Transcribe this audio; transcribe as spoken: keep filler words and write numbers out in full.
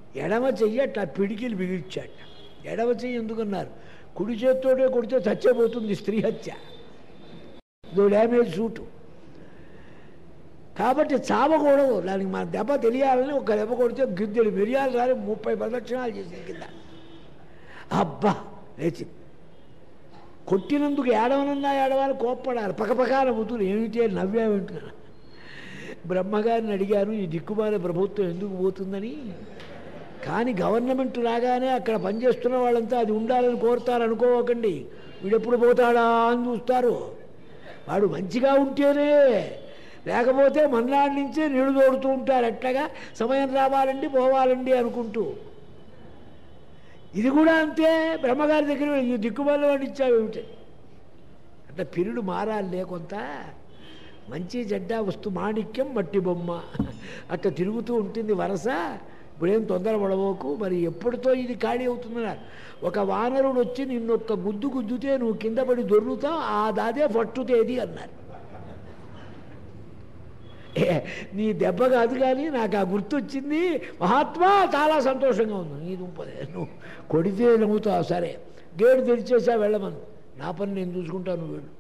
ఎడమ చెయ్యి అట్లా పిడికిలు బిగిల్చాట. ఎడమ చెయ్యి ఎందుకన్నారు? కుడి చేత్తోటే కొడితే చచ్చిపోతుంది స్త్రీ హత్య, ఇదో డ్యామేజ్ సూటు. కాబట్టి చావకూడదు, దానికి మన దెబ్బ తెలియాలని ఒక దెబ్బ కొడితే గిద్దెడు మిరియాలు రాని ముప్పై ప్రదక్షిణాలు చేసింది కింద. అబ్బా లేచింది. కొట్టినందుకు ఏడవనన్నా ఏడవాలి, కోప్పడాలి, పక్కపక్కన బుద్ధులు ఏమిటి నవ్వేమింటున్నా. బ్రహ్మగారిని అడిగారు ఈ దిక్కుమాల ప్రభుత్వం ఎందుకు పోతుందని. కానీ గవర్నమెంట్ రాగానే అక్కడ పనిచేస్తున్న వాళ్ళంతా అది ఉండాలని కోరుతారు అనుకోకండి. వీడెప్పుడు పోతాడా అని చూస్తారు. వాడు మంచిగా ఉంటేనే, లేకపోతే మన్నాడి నుంచే నీళ్లు తోడుతూ ఉంటారు. ఎట్లాగా సమయం రావాలండి పోవాలండి అనుకుంటూ. ఇది కూడా అంతే. బ్రహ్మగారి దగ్గర ఈ దిక్కుమాల వాడు ఇచ్చావేమిటి అంటే పిరుడు మారాలే కొంత. మంచి చెడ్డ వస్తు మాణిక్యం మట్టి బొమ్మ అట్లా తిరుగుతూ ఉంటుంది వరస. ఇప్పుడేం తొందరపడబోకు. మరి ఎప్పటితో ఇది ఖాళీ అవుతుందన్నారు. ఒక వానరుడు వచ్చి నిన్నొక్క గుద్దు గుద్దుతే నువ్వు కింద పడి దొర్లుతావు, ఆ దాదే పట్టుతేది అన్నారు. నీ దెబ్బ కాదు కానీ నాకు ఆ గుర్తు వచ్చింది మహాత్మా, చాలా సంతోషంగా ఉంది. నీ దుంపదే, నువ్వు కొడితే నవ్వుతావు. సరే గేటు తెరిచేసా వెళ్ళమను, నా పని నేను చూసుకుంటాను, నువ్వు వెళ్ళు.